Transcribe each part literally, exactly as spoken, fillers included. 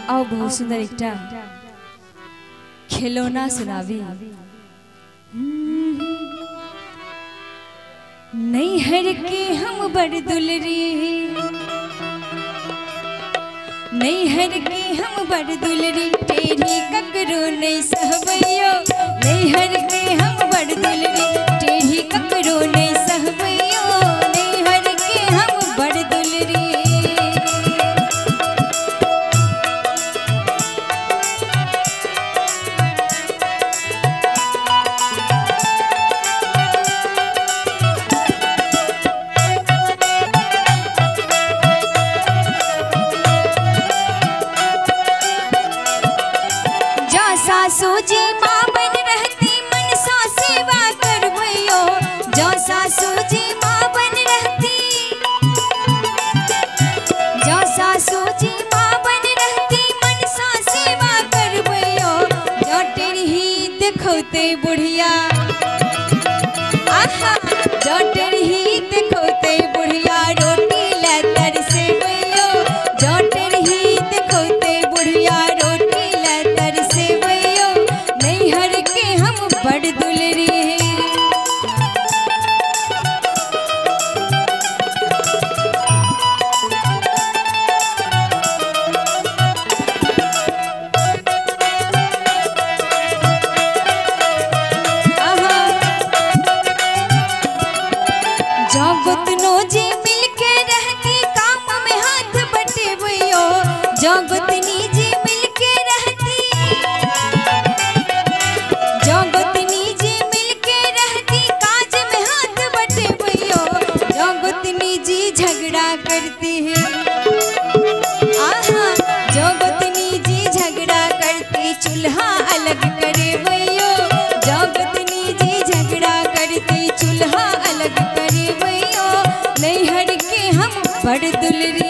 आओ बहुत सुंदर एकटा खिलौना सुनावी। नैहर के हम बड़ दुलरी, नैहर के हम बड़ दुलरी, टेढ़ी ककरो नहीं सहबैयो। नैहर के हम बड़ दुलरी, टेढ़ी ककरो नहीं सहबैयो। नैहर के हम बड़ दुलरी। सासू जी माँ बन रहती मनसा सेवा करवैयो। जो सासू जी माँ बन रहती, जो सासू जी माँ बन रहती मनसा सेवा करवैयो। जो टेढ़ी देखोते बुढ़िया, आहा जो टेढ़ी देखोते बुढ़िया, रोटी ला तरसेवैयो। जो टेढ़ी देखोते बुढ़िया, रोटी ला तरसेवैयो। नैहर के हम बड़ दुलरी। जो गुतनो जी मिलके रहती काम में हाथ बटेवैयो। जो गुतनी जी मिलके रहती, जो गुतनी जी मिलके रहती काज में हाथ बटेवैयो। जो गुतनी जी झगड़ा करती है, आहा जो गुतनी जी झगड़ा करती चूल्हा अलग करेवैयो। जो गुतनी जी झगड़ा करती चूल्हा अलग करेवैयो। नैहर के हम बड़ दुलरी।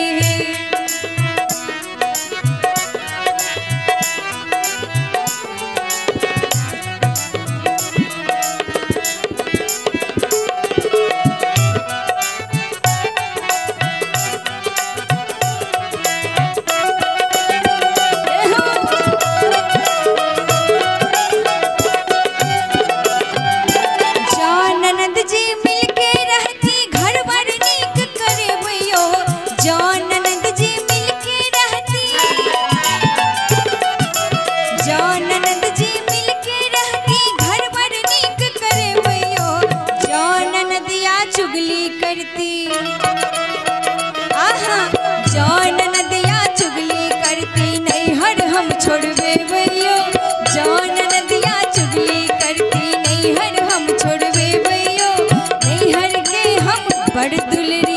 चुगली करती, आहा जो ननदिया चुगली करती नैहर हम छोड़वे भैयो। जो ननदिया चुगली करती नैहर हम छोड़वे भैयो। नैहर के हम बड़ दुलरी।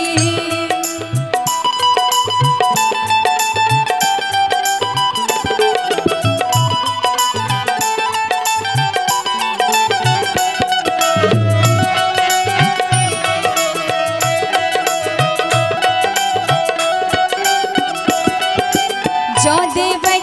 जो देवर